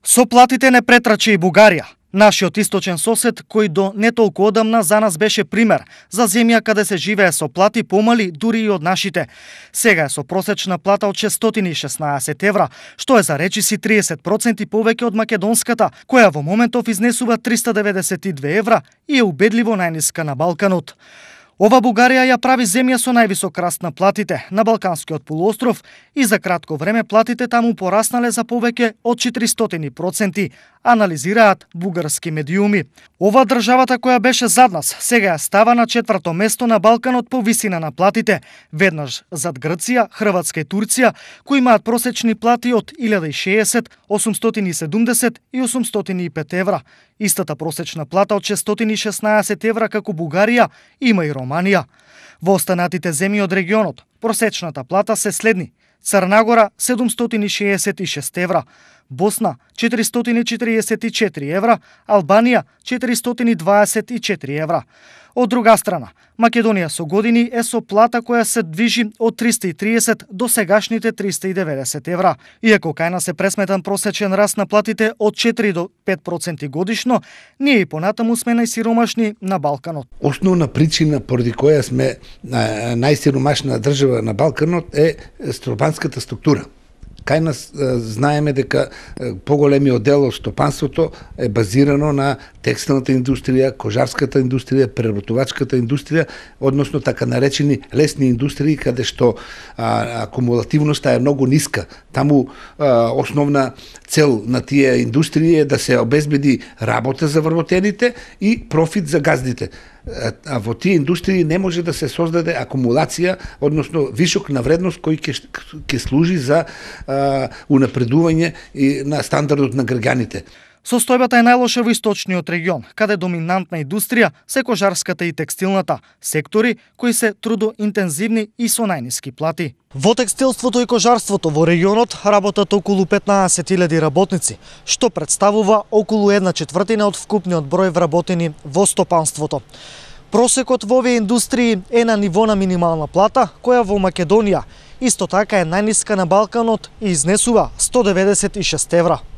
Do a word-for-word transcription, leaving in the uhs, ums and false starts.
Со платите не претраче и Бугарија. Нашиот источен сосед, кој до не толку одамна за нас беше пример за земја каде се живее со плати помали дури и од нашите. Сега е со просечна плата од шестстотини и шеснаесет евра, што е за речиси триесет проценти повеќе од македонската, која во моментов изнесува триста деветдесет и две евра и е убедливо најниска на Балканот. Ова Бугарија ја прави земја со највисок раст на платите на Балканскиот полуостров и за кратко време платите таму пораснале за повеќе од четиристотини проценти, анализираат бугарски медиуми. Ова државата која беше зад нас, сега ја става на четврто место на Балканот по висина на платите, веднаш зад Грција, Хрватска и Турција, кои имаат просечни плати од илјада и шеесет, осумстотини и седумдесет и осумстотини и пет евра. Истата просечна плата од шестстотини и шеснаесет евра како Бугарија има и Романија. Во останатите земји од регионот, просечната плата се следни: Црна Гора седумстотини и шеесет и шест евра, Босна четиристотини и четириесет и четири евра, Албанија четиристотини и дваесет и четири евра. Од друга страна, Македонија со години е со плата која се движи од триста и триесет до сегашните триста и деветдесет евра. Иако кај нас е пресметан просечен раст на платите од четири до пет проценти годишно, ние и понатаму сме најсиромашни на Балканот. Основна причина поради која сме најсиромашна држава на Балканот е стопанската структура. Кај нас знаеме дека поголемиот дел од стопанството е базирано на текстилната индустрија, кожарската индустрија, преработувачката индустрија, односно така наречени лесни индустрии, каде што а, акумулативноста е многу ниска. Таму а, основна цел на тие индустрии е да се обезбеди работа за вработените и профит за газдите. А во тие индустрии не може да се создаде акумулација, односно вишок на вредност кој ќе ќе служи за а, унапредување и на стандардот на граѓаните. Состојбата е најлоша во источниот регион, каде доминантна индустрија се кожарската и текстилната, сектори кои се трудоинтензивни и со најниски плати. Во текстилството и кожарството во регионот работат околу петнаесет илјади работници, што представува околу една четвртина од вкупниот број вработени во стопанството. Просекот во овие индустрии е на ниво на минимална плата, која во Македонија исто така е најниска на Балканот и изнесува сто деветдесет и шест евра.